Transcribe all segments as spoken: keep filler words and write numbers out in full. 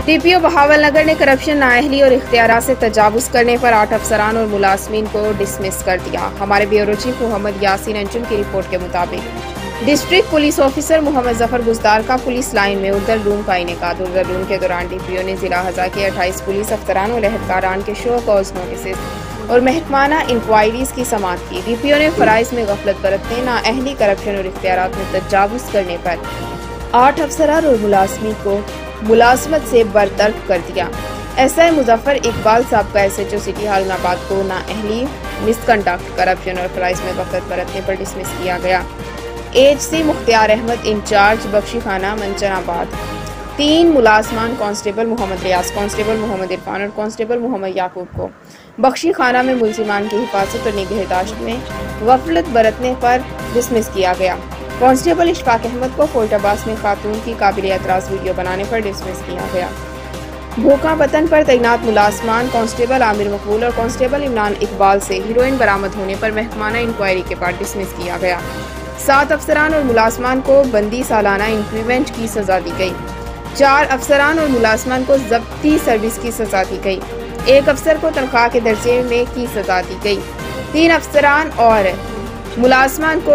D P او بہاولنگر نے corruption, نااہلی اور اختیارات سے تجاوز کرنے پر آٹھ افسران اور ملازمین کو ڈسمس کر دیا۔ ہمارے بیورچیف محمد یسین انجم کی رپورٹ کے مطابق district police officer Muhammad Zafar Gazdar کا پولیس لائن میں اردر روم کا انعقاد۔ اردر روم کے دوران ڈی پی او نے ضلع ہزار کے اٹھائیس پولیس افسران اور اہلکاران کے شو کاز نوٹسز اور محکمانہ انکوائریز کی سماعت کی۔ ڈی پی او نے فرائض میں غفلت برتنے، نااہلی، کرپشن اور اختیارات میں تجاوز کرنے پر آٹھ افسران اور ملازمین کو ملازمت سے برطرف کر دیا۔ ایس آئی مظفر اقبال صاحب کا S H O city Haroonabad کو نااہلی، مس کنڈکٹ، کرپشن اور فرائض میں غفلت برتنے پر ڈسمس کیا گیا۔ H C Mukhtar Ahmed incharge بخشی خانہ منچن آباد، تین ملازمان کانسٹیبل محمد ریاض، کانسٹیبل محمد عرفان اور کانسٹیبل محمد یعقوب کو بخشی خانہ میں ملزمان کی حفاظت اور نگہداشت میں غفلت برتنے پر ڈسمس کیا گیا۔ کانسٹیبل اشفاق احمد کو فورٹ عباس میں خاتون کی قابل اعتراض ویڈیو بنانے پر ڈسمس کیا گیا۔ بھوکا وطن پر تعینات ملازمان کانسٹیبل عامر مقبول اور کانسٹیبل عمران اقبال سے ہیروئن برآمد ہونے پر محکمانہ انکوائری کے بعد ڈسمس کیا گیا۔ سات افسران اور ملازمان کو بندی سالانہ انکریمنٹ کی سزا دی گئی۔ چار افسران اور ملازمان کو ضبطی سروس کی سزا دی گئی۔ ایک افسر کو تنخواہ کے درجے میں کی سزا دی گئی۔ تین افسران اور ملازمان کو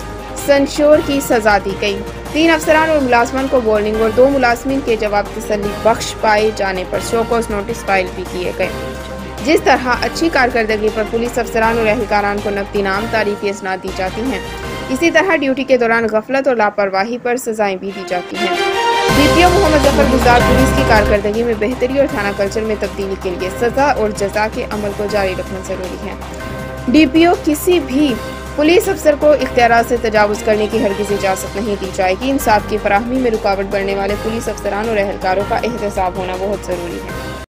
سنشور کی سزا دی گئی۔ تین افسران اور ملازمان کو وارننگ اور دو ملازمین کے جواب تسلی بخش پائے جانے پر شو کاز نوٹس فائل بھی کیے گئے۔ جس طرح اچھی کارکردگی پر پولیس افسران اور اہلکاران کو نقد انعام، تعریفی اسناد دی جاتی ہیں، اسی طرح ڈیوٹی کے دوران غفلت اور لاپرواہی پر سزائیں بھی دی جاتی ہیں۔ ڈی پی او محمد ظفر گزدار پولیس کی کارکردگی میں بہتری اور تھانہ کلچر میں تبدیلی کے لیے سزا اور جزا کے عمل کو جاری رکھنا ضروری ہے۔ ڈی پی او کسی بھی پولیس افسر کو اختیارات سے تجاوز کرنے کی ہرگز اجازت نہیں دی جائے گی۔ انصاف کی فراہمی میں رکاوٹ بننے والے پولیس افسران اور اہلکاروں کا احتساب ہونا بہت ضروری ہے۔